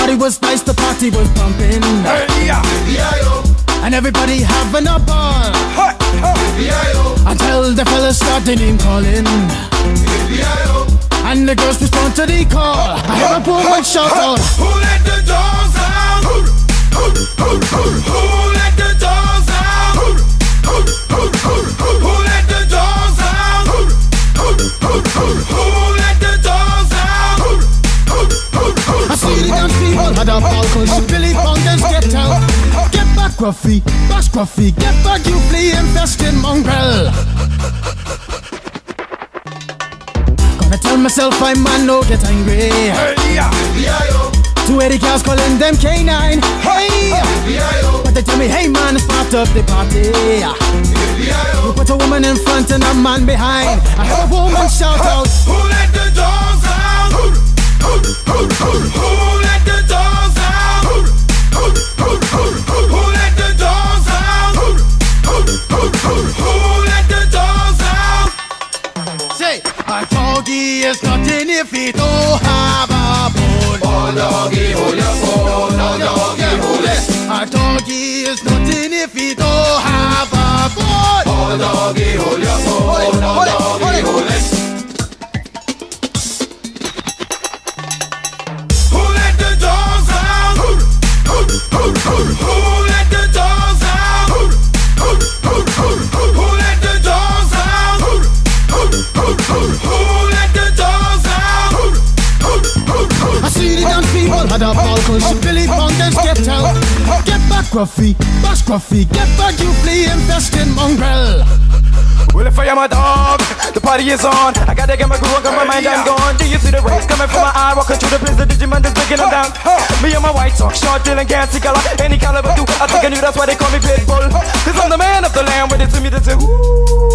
Everybody was nice, the party was pumping. And everybody having a ball. Until the fellas started name calling. And the girls respond to the call. I hear a woman shout out, who let the dogs out? Who let the dogs out? Who let the dogs out? Who let the dogs out? I see the dance people had a ball cause Billy Fountains get out. Get back Gruffy, bash Gruffy, get back you flea infested mongrel. Gonna tell myself I'm man, no get angry. Two 80 cows calling them K9. Hey, but they tell me, hey man, it's part of the party. You put a woman in front and a man behind. I heard a woman shout out, who let the dogs out? Who let the dogs out? Who let the dogs out? Who let the dogs out? Say, a doggy is nothing if he don't have a bone. Oh doggy, hold your bone. Oh doggy, hold it. A doggy is nothing if he don't have a bone. Oh doggy, hold your bone. Oh doggy, hold it. Who let the dogs out? Who let the dogs out? Who let the dogs out? Who let the dogs out? I see the dance people had a ball cause Billy Fountains get out. Get back Gruffy, bash Gruffy, get back you flea infested mongrel. Well, if I am a dog, the party is on. I gotta get my groove on, got my mind, I'm gone. Do you see the rays coming from my eye? Walking through the place, the Digimon is breaking them down. Me and my white talk, short, dealing, gassy color. Any caliber do, I think I knew that's why they call me Pitbull. Cause I'm the man of the land, when they see me, they say, ooh.